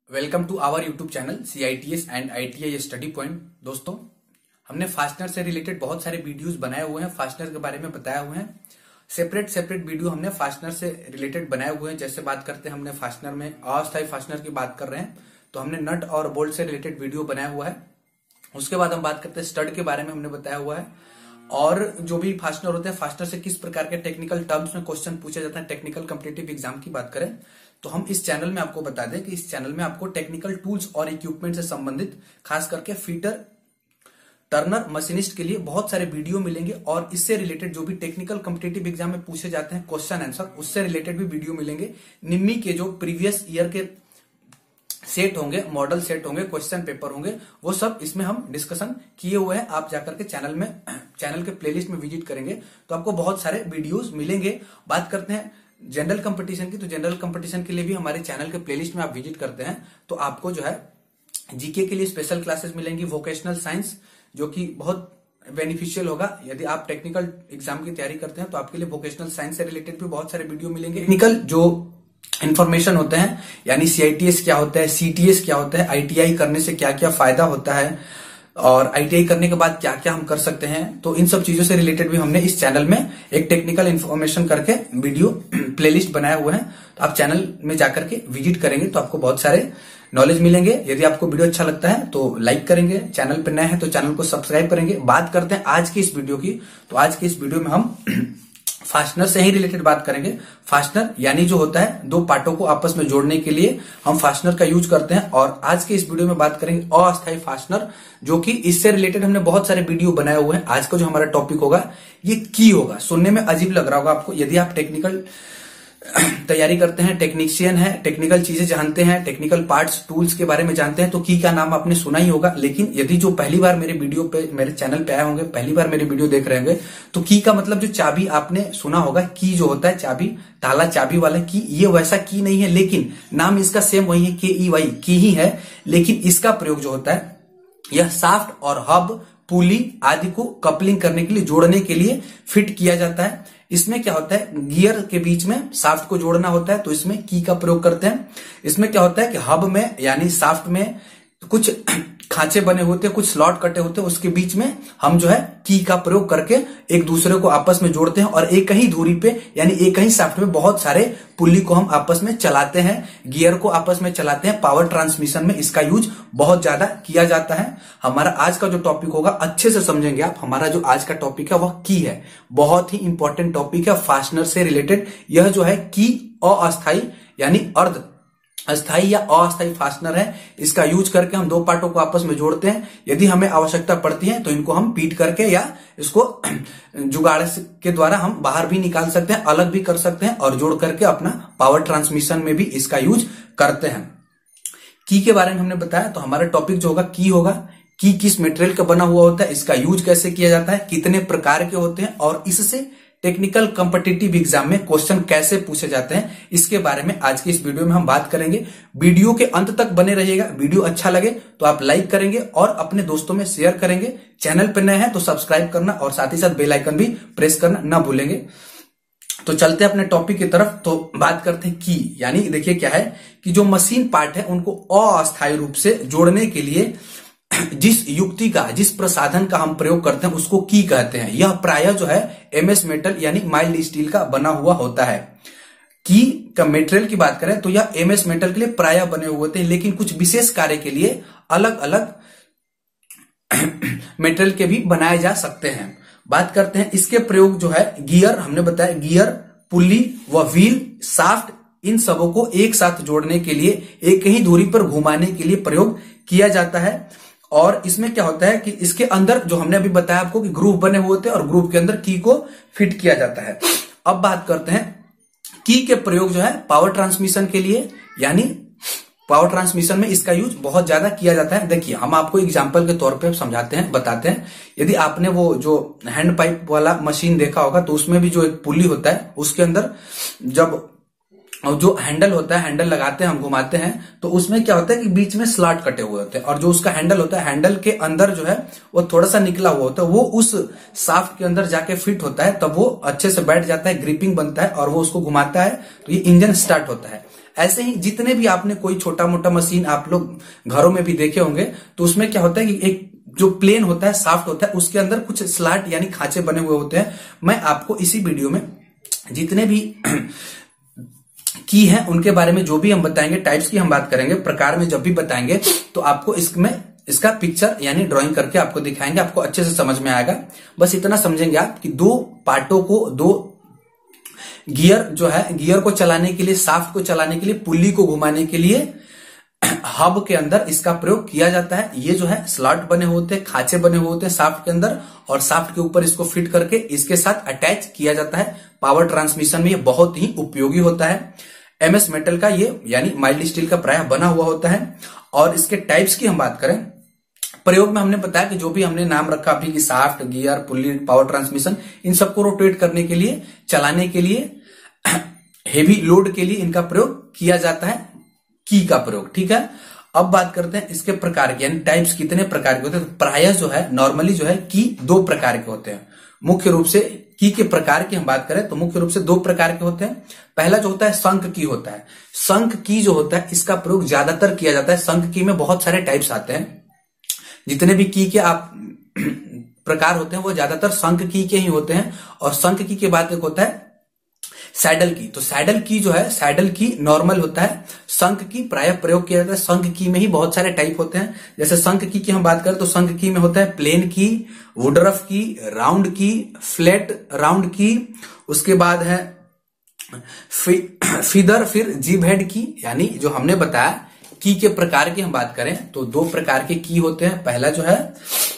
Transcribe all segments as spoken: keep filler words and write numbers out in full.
Welcome to our YouTube channel C I T S and I T I study point. दोस्तों, हमने fastener से related बहुत सारे videos बनाए हुए हैं, फास्टनर के बारे में बताया हुए हैं। सेपरेट सेपरेट वीडियो हमने फास्टनर से रिलेटेड बनाए हुए हैं। जैसे बात करते हैं, हमने फास्टनर में अस्थायी फास्टनर की बात कर रहे हैं तो हमने नट और बोल्ट से रिलेटेड वीडियो बनाया हुआ है। उसके बाद हम बात करते हैं स्टड के बारे में, हमने बताया हुआ है। और जो भी फास्टनर होते हैं, फास्टनर से किस प्रकार के टेक्निकल टर्म्स में क्वेश्चन पूछे जाते हैं, टेक्निकल कॉम्पिटिटिव एग्जाम की बात करें तो हम इस चैनल में आपको बता दें कि इस चैनल में आपको टेक्निकल टूल्स और इक्विपमेंट से संबंधित खास करके फीटर, टर्नर, मशीनिस्ट के लिए बहुत सारे वीडियो मिलेंगे। और इससे रिलेटेड जो भी टेक्निकल कॉम्पिटिटिव एग्जाम में पूछे जाते हैं क्वेश्चन आंसर, उससे रिलेटेड भी वीडियो मिलेंगे। निम्मी के जो प्रीवियस ईयर के सेट होंगे, मॉडल सेट होंगे, क्वेश्चन पेपर होंगे, वो सब इसमें हम डिस्कशन किए हुए हैं। आप जाकर के चैनल में चैनल के प्लेलिस्ट में विजिट करेंगे तो आपको बहुत सारे वीडियोस मिलेंगे। बात करते हैं जनरल कंपटीशन की, तो जनरल कंपटीशन के लिए भी हमारे चैनल के प्लेलिस्ट में आप विजिट करते हैं तो आपको जो है जीके के लिए स्पेशल क्लासेस मिलेंगी, वोकेशनल साइंस जो कि बहुत बेनिफिशियल होगा। यदि आप टेक्निकल एग्जाम की तैयारी करते हैं तो आपके लिए वोकेशनल साइंस से रिलेटेड भी बहुत सारे वीडियो मिलेंगे। टेक्निकल जो इन्फॉर्मेशन होते हैं, यानी सी आई टी एस क्या होता है, सी टी एस क्या होता है, आई टी आई करने से क्या क्या फायदा होता है और आई टी आई करने के बाद क्या क्या हम कर सकते हैं, तो इन सब चीजों से रिलेटेड भी हमने इस चैनल में एक टेक्निकल इन्फॉर्मेशन करके वीडियो प्लेलिस्ट बनाए हुए हैं। तो आप चैनल में जाकर के विजिट करेंगे तो आपको बहुत सारे नॉलेज मिलेंगे। यदि आपको वीडियो अच्छा लगता है तो लाइक करेंगे, चैनल पर नए हैं तो चैनल को सब्सक्राइब करेंगे। बात करते हैं आज की इस वीडियो की, तो आज की इस वीडियो में हम फास्टनर से ही रिलेटेड बात करेंगे। फास्टनर यानी जो होता है दो पार्टों को आपस में जोड़ने के लिए हम फास्टनर का यूज करते हैं। और आज के इस वीडियो में बात करेंगे अस्थायी फास्टनर, जो कि इससे रिलेटेड हमने बहुत सारे वीडियो बनाए हुए हैं। आज का जो हमारा टॉपिक होगा ये की होगा। सुनने में अजीब लग रहा होगा आपको, यदि आप टेक्निकल तैयारी करते हैं, टेक्नीशियन है, टेक्निकल चीजें जानते हैं, टेक्निकल पार्ट्स, टूल्स के बारे में जानते हैं तो की का नाम आपने सुना ही होगा। लेकिन यदि जो पहली बार मेरे वीडियो पे, मेरे चैनल पे आए होंगे, पहली बार मेरे वीडियो देख रहे होंगे, तो की का मतलब जो चाबी आपने सुना होगा, की जो होता है चाबी, ताला चाबी वाला की, ये वैसा की नहीं है, लेकिन नाम इसका सेम वही है, के ई वाई, की ही है। लेकिन इसका प्रयोग जो होता है यह साफ्ट और हब, पुली आदि को कपलिंग करने के लिए, जोड़ने के लिए फिट किया जाता है। इसमें क्या होता है, गियर के बीच में साफ्ट को जोड़ना होता है तो इसमें की का प्रयोग करते हैं। इसमें क्या होता है कि हब में यानी साफ्ट में कुछ खांचे बने होते हैं, कुछ स्लॉट कटे होते हैं, उसके बीच में हम जो है की का प्रयोग करके एक दूसरे को आपस में जोड़ते हैं और एक ही दूरी पे यानी एक ही साफ्ट में बहुत सारे पुल्ली को हम आपस में चलाते हैं, गियर को आपस में चलाते हैं। पावर ट्रांसमिशन में इसका यूज बहुत ज्यादा किया जाता है। हमारा आज का जो टॉपिक होगा, अच्छे से समझेंगे आप, हमारा जो आज का टॉपिक है वह की है। बहुत ही इंपॉर्टेंट टॉपिक है फास्टनर से रिलेटेड। यह जो है की अस्थायी यानी अर्ध अस्थाई या अस्थायी फास्टनर है। इसका यूज करके हम दो पार्टों को आपस में जोड़ते हैं। यदि हमें आवश्यकता पड़ती है तो इनको हम पीट करके या इसको जुगाड़ के द्वारा हम बाहर भी निकाल सकते हैं, अलग भी कर सकते हैं और जोड़ करके अपना पावर ट्रांसमिशन में भी इसका यूज करते हैं। की के बारे में हमने बताया, तो हमारा टॉपिक जो होगा की होगा। की किस मटेरियल का बना हुआ होता है, इसका यूज कैसे किया जाता है, कितने प्रकार के होते हैं और इससे टेक्निकल कॉम्पिटिटिव एग्जाम में क्वेश्चन कैसे पूछे जाते हैं, इसके बारे में आज की इस वीडियो में हम बात करेंगे। वीडियो के अंत तक बने रहिएगा। वीडियो अच्छा लगे तो आप लाइक करेंगे और अपने दोस्तों में शेयर करेंगे। चैनल पर नए हैं तो सब्सक्राइब करना और साथ ही साथ बेल आइकन भी प्रेस करना ना भूलेंगे। तो चलते हैं अपने टॉपिक की तरफ। तो बात करते हैं की, यानी देखिए क्या है कि जो मशीन पार्ट है उनको अस्थायी रूप से जोड़ने के लिए जिस युक्ति का, जिस प्रसाधन का हम प्रयोग करते हैं उसको की कहते हैं। यह प्रायः जो है एमएस मेटल यानी माइल्ड स्टील का बना हुआ होता है। की का मटेरियल की बात करें तो यह एमएस मेटल के लिए प्रायः बने हुए होते हैं, लेकिन कुछ विशेष कार्य के लिए अलग अलग मटेरियल के भी बनाए जा सकते हैं। बात करते हैं इसके प्रयोग जो है, गियर हमने बताया, गियर, पुल्ली व व्हील, साफ्ट, इन सबों को एक साथ जोड़ने के लिए, एक ही दूरी पर घुमाने के लिए प्रयोग किया जाता है। और इसमें क्या होता है कि इसके अंदर जो हमने अभी बताया आपको कि ग्रुप बने हुए होते हैं और ग्रुप के अंदर की को फिट किया जाता है। अब बात करते हैं की के प्रयोग जो है पावर ट्रांसमिशन के लिए, यानी पावर ट्रांसमिशन में इसका यूज बहुत ज्यादा किया जाता है। देखिए हम आपको एग्जांपल के तौर पे समझाते हैं, बताते हैं। यदि आपने वो जो हैंड पाइप वाला मशीन देखा होगा तो उसमें भी जो एक पुल्ली होता है, उसके अंदर जब और जो हैंडल होता है, हैंडल लगाते हैं हम, घुमाते हैं, तो उसमें क्या होता है कि बीच में स्लॉट कटे हुए होते हैं और जो उसका हैंडल होता है, हैंडल के अंदर जो है वो थोड़ा सा निकला हुआ होता है, वो उस शाफ्ट के अंदर जाके फिट होता है, तब वो अच्छे से बैठ जाता है, ग्रिपिंग बनता है और वो उसको घुमाता है तो ये इंजन स्टार्ट होता है। ऐसे ही जितने भी आपने कोई छोटा मोटा मशीन आप लोग घरों में भी देखे होंगे, तो उसमें क्या होता है कि एक जो प्लेन होता है, साफ्ट होता है, उसके अंदर कुछ स्लॉट यानी खांचे बने हुए होते हैं। मैं आपको इसी वीडियो में जितने भी की है उनके बारे में जो भी हम बताएंगे, टाइप्स की हम बात करेंगे, प्रकार में जब भी बताएंगे तो आपको इसमें इसका पिक्चर यानी ड्राइंग करके आपको दिखाएंगे, आपको अच्छे से समझ में आएगा। बस इतना समझेंगे आप कि दो पार्टों को, दो गियर जो है, गियर को चलाने के लिए, शाफ्ट को चलाने के लिए, पुल्ली को घुमाने के लिए हब के अंदर इसका प्रयोग किया जाता है। ये जो है स्लॉट बने होते हैं, खांचे बने हुए होते हैं शाफ्ट के अंदर, और शाफ्ट के ऊपर इसको फिट करके इसके साथ अटैच किया जाता है। पावर ट्रांसमिशन में ये बहुत ही उपयोगी होता है। एमएस मेटल का ये यानी माइल्ड स्टील का प्रायः बना हुआ होता है। और इसके टाइप्स की हम बात करें, प्रयोग में हमने बताया कि जो भी हमने नाम रखा अभी कि shaft, gear, pulley, power transmission, इन सबको रोटेट करने के लिए, चलाने के लिए, हेवी लोड के लिए इनका प्रयोग किया जाता है, की का प्रयोग। ठीक है, अब बात करते हैं इसके प्रकार के, यानी टाइप्स कितने प्रकार के होते हैं। तो प्रायः जो है नॉर्मली जो है की दो प्रकार के होते हैं। मुख्य रूप से की के प्रकार की हम बात करें तो मुख्य रूप से दो प्रकार के होते हैं। पहला जो होता है शंख की होता है। शंख की जो होता है इसका प्रयोग ज्यादातर किया जाता है। शंख की में बहुत सारे टाइप्स आते हैं। जितने भी की के आप प्रकार होते हैं वो ज्यादातर शंख की के ही होते हैं। और शंख की के बाद एक होता है सैडल की। तो सैडल की जो है, सैडल की नॉर्मल होता है। शंख की प्रायः प्रयोग किया जाता है। शंख की में ही बहुत सारे टाइप होते हैं। जैसे शंख की की हम बात करें तो शंख की में होता है प्लेन की, वुडरफ की, राउंड की, फ्लैट राउंड की, उसके बाद है फीदर, फिर जीभ हेड की। यानी जो हमने बताया की के प्रकार की हम बात करें तो दो प्रकार के की होते हैं। पहला जो है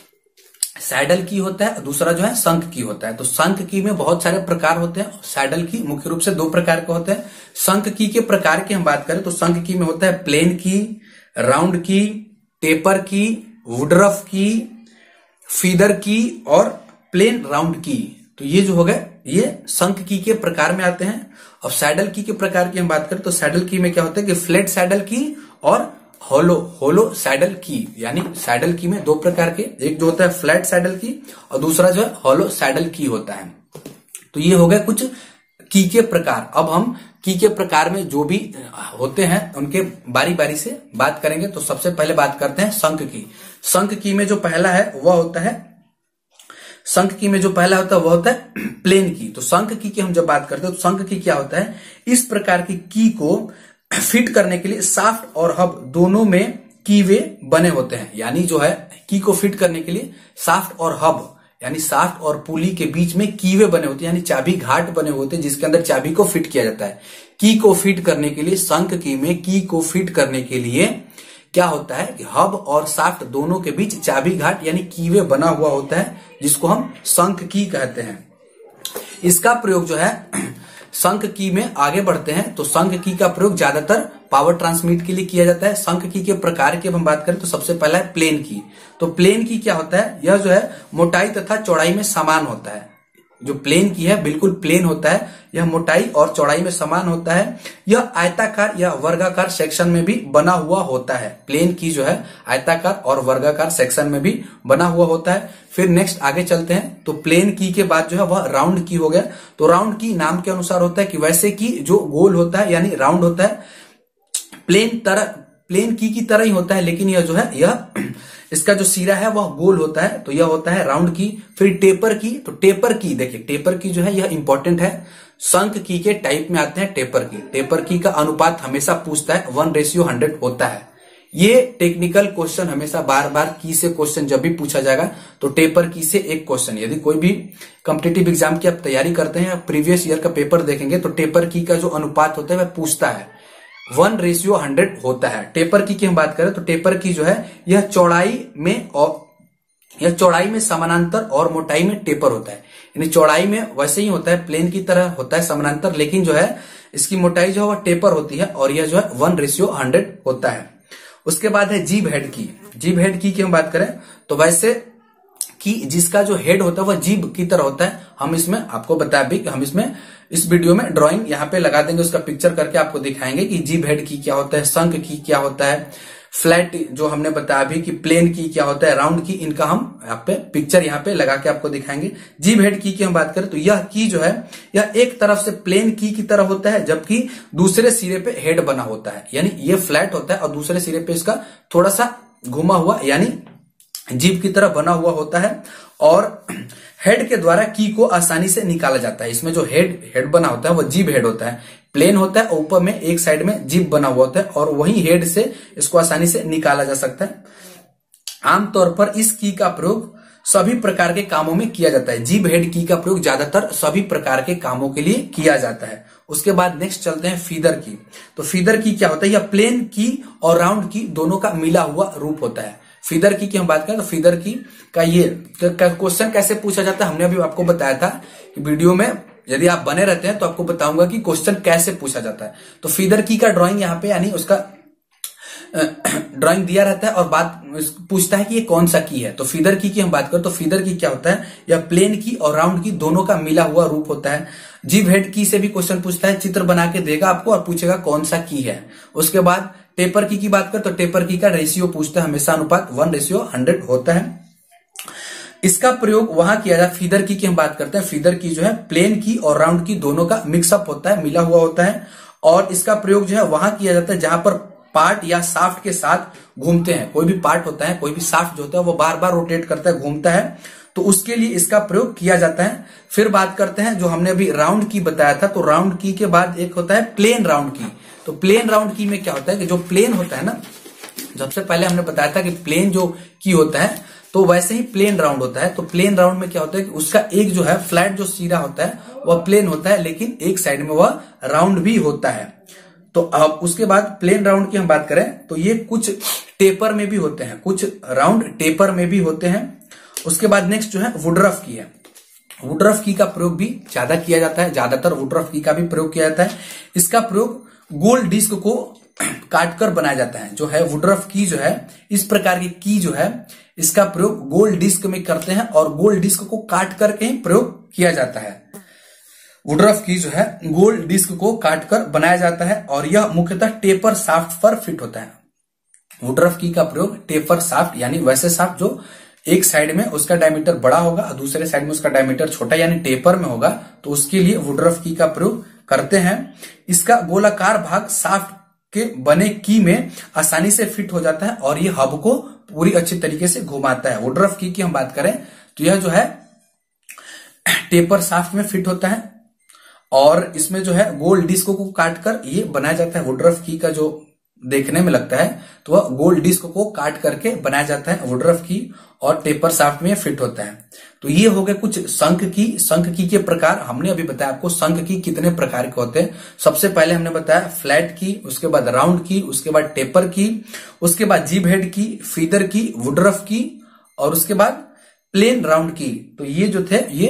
सैडल की होता है, दूसरा जो है शंख की होता है। तो शंख की में बहुत सारे प्रकार होते हैं। सैडल की मुख्य रूप से दो प्रकार के होते हैं। शंख की के प्रकार की हम बात करें तो शंख की में होता है प्लेन की, राउंड की, टेपर की, वुडरफ की, फीदर की और प्लेन राउंड की। तो ये जो हो गए ये शंख की के प्रकार में आते हैं। अब सैडल की के प्रकार की हम बात करें तो सैडल की में क्या होता है कि फ्लैट सैडल की और होलो होलो सैडल की। यानी सैडल की में दो प्रकार के, एक जो होता है फ्लैट सैडल की और दूसरा जो है होलो सैडल की होता है। तो ये हो गए कुछ की के प्रकार। अब हम की के प्रकार में जो भी होते हैं उनके बारी बारी से बात करेंगे। तो सबसे पहले बात करते हैं शंख की। शंख की में जो पहला है वह होता है, शंख की में जो पहला होता है वह होता है प्लेन की। तो शंख की की हम जब बात करते हैं तो शंख की क्या होता है, इस प्रकार की की को फिट करने के लिए शाफ्ट और हब दोनों में कीवे बने होते हैं। यानी जो है की को फिट करने के लिए शाफ्ट और हब यानी शाफ्ट और पुली के बीच में कीवे बने होते हैं, यानी चाबी घाट बने होते हैं जिसके अंदर चाबी को फिट किया जाता है। की को फिट करने के लिए, शंख की में की को फिट करने के लिए क्या होता है कि हब और शाफ्ट दोनों के बीच चाबी घाट यानी कीवे बना हुआ होता है, जिसको हम शंख की कहते हैं। इसका प्रयोग जो है शंख की में आगे बढ़ते हैं तो शंख की का प्रयोग ज्यादातर पावर ट्रांसमिट के लिए किया जाता है। शंख की के प्रकार की हम बात करें तो सबसे पहला है प्लेन की। तो प्लेन की क्या होता है, यह जो है मोटाई तथा चौड़ाई में समान होता है। जो प्लेन की है बिल्कुल प्लेन होता है, यह मोटाई और चौड़ाई में समान होता है। यह आयताकार या वर्गाकार सेक्शन में भी बना हुआ होता है। प्लेन की जो है आयताकार और वर्गाकार सेक्शन में भी बना हुआ होता है। फिर नेक्स्ट आगे चलते हैं तो प्लेन की के बाद जो है वह राउंड की हो गया। तो राउंड की नाम के अनुसार होता है कि वैसे की जो गोल होता है यानी राउंड होता है, प्लेन तरह प्लेन की की तरह ही होता है, लेकिन यह जो है यह इसका जो सिरा है वह गोल होता है, तो यह होता है राउंड की। फिर टेपर की, तो टेपर की देखिए टेपर की जो है यह इंपॉर्टेंट है। शंख की के टाइप में आते हैं टेपर की। टेपर की का अनुपात हमेशा पूछता है वन रेशियो हंड्रेड होता है। ये टेक्निकल क्वेश्चन हमेशा बार बार की से क्वेश्चन जब भी पूछा जाएगा तो टेपर की से एक क्वेश्चन, यदि कोई भी कॉम्पिटिटिव एग्जाम की आप तैयारी करते हैं, प्रीवियस ईयर का पेपर देखेंगे तो टेपर की का जो अनुपात होता है वह पूछता है, वन रेशियो हंड्रेड होता है। टेपर की की हम बात करें तो टेपर की जो है यह चौड़ाई में और यह चौड़ाई में समानांतर और मोटाई में टेपर होता है। यानी चौड़ाई में वैसे ही होता है, प्लेन की तरह होता है समानांतर, लेकिन जो है इसकी मोटाई जो है वह टेपर होती है और यह जो है वन रेशियो हंड्रेड होता है। उसके बाद है जीभ हेड की। जीभ हेड की की हम बात करें तो वैसे कि जिसका जो हेड होता है वह जीभ की तरह होता है। हम इसमें आपको बता भी कि हम इसमें इस वीडियो में ड्राइंग यहाँ पे लगा देंगे, उसका पिक्चर करके आपको दिखाएंगे कि जीभ हेड की क्या होता है, शंख की क्या होता है, फ्लैट जो हमने बताया अभी कि प्लेन की क्या होता है, राउंड की, इनका हम यहाँ पे पिक्चर यहाँ पे लगा के आपको दिखाएंगे। जीभ हेड की की हम बात करें तो यह की जो है यह एक तरफ से प्लेन की की तरह होता है, जबकि दूसरे सिरे पे हेड बना होता है, यानी ये फ्लैट होता है और दूसरे सिरे पे इसका थोड़ा सा घुमा हुआ यानी जीभ की तरह बना हुआ होता है। और हेड के द्वारा की को आसानी से निकाला जाता है। इसमें जो हेड हेड बना होता है वो जीभ हेड होता है, प्लेन होता है, ऊपर में एक साइड में जीभ बना हुआ होता है और वही हेड से इसको आसानी से निकाला जा सकता है। आमतौर पर इस की का प्रयोग सभी प्रकार के कामों में किया जाता है। जीभ हेड की का प्रयोग ज्यादातर सभी प्रकार के कामों के लिए किया जाता है। उसके बाद नेक्स्ट चलते हैं फीदर की। तो फीदर की क्या होता है, यह प्लेन की और राउंड की दोनों का मिला हुआ रूप होता है। फीदर की की हम बात करें तो फीदर की का ये क्वेश्चन कैसे पूछा जाता है, हमने अभी आपको बताया था कि वीडियो में यदि आप बने रहते हैं तो आपको बताऊंगा कि क्वेश्चन कैसे पूछा जाता है। तो फीदर की का ड्राइंग यहाँ पे यानी उसका ड्राइंग दिया रहता है और बात पूछता है कि ये कौन सा की है। तो फीदर की की हम बात करें तो फीदर की क्या होता है, यह प्लेन की और राउंड की दोनों का मिला हुआ रूप होता है। जीभ हेड की से भी क्वेश्चन पूछता है, चित्र बना के देगा आपको और पूछेगा कौन सा की है। उसके बाद टेपर की की बात करें तो टेपर की का रेशियो पूछता है, हमेशा अनुपात वन रेशियो हंड्रेड होता है। इसका प्रयोग वहां किया जाता है। फीदर की की हम बात करते हैं, फीदर की जो है प्लेन की और राउंड की दोनों का मिक्सअप होता है, मिला हुआ होता है। और इसका प्रयोग जो है वहां किया जाता है जहां पर पार्ट या शाफ्ट के साथ घूमते हैं। कोई भी पार्ट होता है, कोई भी शाफ्ट जो होता है वो बार बार रोटेट करता है, घूमता है, तो उसके लिए इसका प्रयोग किया जाता है। फिर बात करते हैं जो हमने अभी राउंड की बताया था, तो राउंड की के बाद एक होता है प्लेन राउंड की। तो प्लेन राउंड की में क्या होता है कि जो प्लेन होता है ना, सबसे पहले हमने बताया था कि प्लेन जो की होता है तो वैसे ही प्लेन राउंड होता है। तो प्लेन राउंड में क्या होता है कि उसका एक जो है फ्लैट जो सिरा होता है वह प्लेन होता है, लेकिन एक साइड में वह राउंड भी होता है। तो अब उसके बाद प्लेन राउंड की हम बात करें तो ये कुछ टेपर में भी होते हैं, कुछ राउंड टेपर में भी होते हैं। उसके बाद नेक्स्ट जो है वुडरफ की है। वुडरफ की का प्रयोग भी ज्यादा किया जाता है, ज्यादातर वुडरफ की का भी प्रयोग किया जाता है। इसका प्रयोग गोल डिस्क को काटकर बनाया जाता है। जो है वुडरफ की जो है इस प्रकार की की जो है इसका प्रयोग गोल डिस्क में करते हैं और गोल डिस्क को काट करके ही प्रयोग किया जाता है। वुडरफ की जो है गोल डिस्क को काटकर बनाया जाता है और यह मुख्यतः टेपर शाफ्ट पर फिट होता है। वुडरफ की का प्रयोग टेपर शाफ्ट यानी वैसे शाफ्ट जो एक साइड में उसका डायमीटर बड़ा होगा और दूसरे साइड में उसका डायमीटर छोटा यानी टेपर में होगा, तो उसके लिए वुडरफ की का प्रयोग करते हैं। इसका गोलाकार भाग शाफ्ट के बने की में आसानी से फिट हो जाता है और ये हब को पूरी अच्छी तरीके से घुमाता है। वुडरफ की की हम बात करें तो यह जो है टेपर शाफ्ट में फिट होता है और इसमें जो है गोल डिस्क को काटकर ये बनाया जाता है। वुडरफ की का जो देखने में लगता है तो वह गोल डिस्क को काट करके बनाया जाता है वुडरफ की और टेपर शाफ्ट में फिट होता है। तो ये हो गए कुछ शंख की। शंख की के प्रकार हमने अभी बताया आपको शंख की कितने प्रकार के होते हैं। सबसे पहले हमने बताया फ्लैट की, उसके बाद राउंड की, उसके बाद टेपर की, उसके बाद जीभ हेड की, फीदर की, वुडरफ की और उसके बाद प्लेन राउंड की। तो ये जो थे ये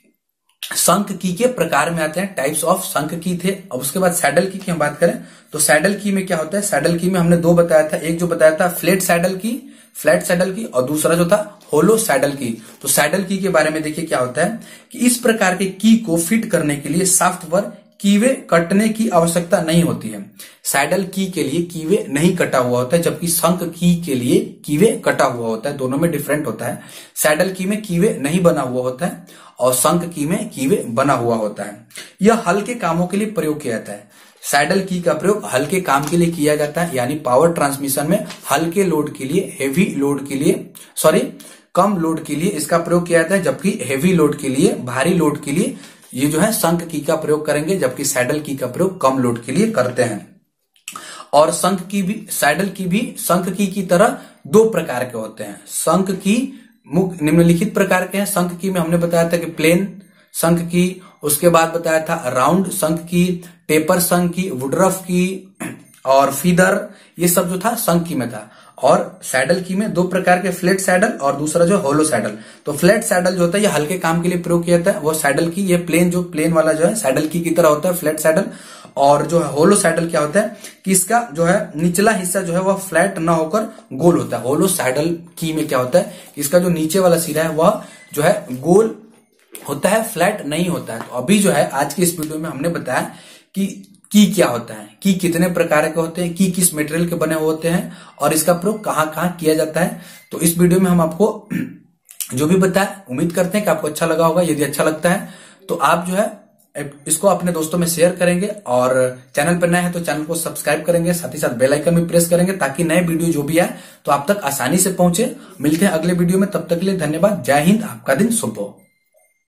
शंख की के प्रकार में आते हैं, टाइप्स ऑफ शंख की थे। अब उसके बाद सैडल की की हम बात करें तो सैडल की में क्या होता है, सैडल की में हमने दो बताया था, एक जो बताया था फ्लैट सैडल की, फ्लैट सैडल की और दूसरा जो था होलो सैडल की। तो सैडल की के बारे में देखिए क्या होता है कि इस प्रकार के की को फिट करने के लिए शाफ्ट पर कीवे कटने की आवश्यकता नहीं होती है। सैडल की के लिए कीवे नहीं कटा हुआ होता है, जबकि शंख की के लिए कीवे कटा हुआ होता है। दोनों में डिफरेंट होता है। सैडल की में कीवे नहीं बना हुआ होता है और शंख की में कीवे बना हुआ होता है। यह हल्के कामों के लिए प्रयोग किया जाता है। सैडल की का प्रयोग हल्के काम के लिए किया जाता है, यानी पावर ट्रांसमिशन में हल्के लोड के लिए, हेवी लोड के लिए, सॉरी कम लोड के लिए इसका प्रयोग किया जाता है, जबकि हेवी लोड के लिए, भारी लोड के लिए ये जो है शंख की का प्रयोग करेंगे, जबकि सैडल की का प्रयोग कम लोड के लिए करते हैं। और शंख की भी, सैडल की भी शंख की की तरह दो प्रकार के होते हैं। शंख की मुख्य निम्नलिखित प्रकार के हैं। शंख की में हमने बताया था कि प्लेन शंख की, उसके बाद बताया था राउंड शंख की, टेपर शंख की, वुडरफ की और फीदर, ये सब जो था शंख की में था। और सैडल की में दो प्रकार के, फ्लैट सैडल और दूसरा जो होलो सैडल। तो फ्लैट सैडल जो होता है ये हल्के काम के लिए प्रयोग किया जाता है, वो सैडल की, ये प्लेन जो प्लेन वाला जो है सैडल की की तरह होता है फ्लैट सैडल। और जो है होलो सैडल क्या होता है कि इसका जो है निचला हिस्सा जो है वह फ्लैट ना होकर गोल होता है। होलो सैडल की में क्या होता है, इसका जो नीचे वाला सिरा है वह जो है गोल होता है, फ्लैट नहीं होता है। तो अभी जो है आज की इस वीडियो में हमने बताया कि की क्या होता है, की कितने प्रकार के होते हैं, की किस मटेरियल के बने हुए होते हैं और इसका प्रयोग कहाँ कहाँ किया जाता है। तो इस वीडियो में हम आपको जो भी बताया, उम्मीद करते हैं कि आपको अच्छा लगा होगा। यदि अच्छा लगता है तो आप जो है इसको अपने दोस्तों में शेयर करेंगे और चैनल पर नए हैं तो चैनल को सब्सक्राइब करेंगे, साथ ही साथ बेल आइकन भी प्रेस करेंगे ताकि नए वीडियो जो भी आए तो आप तक आसानी से पहुंचे। मिलते हैं अगले वीडियो में, तब तक के लिए धन्यवाद। जय हिंद, आपका दिन शुभ हो।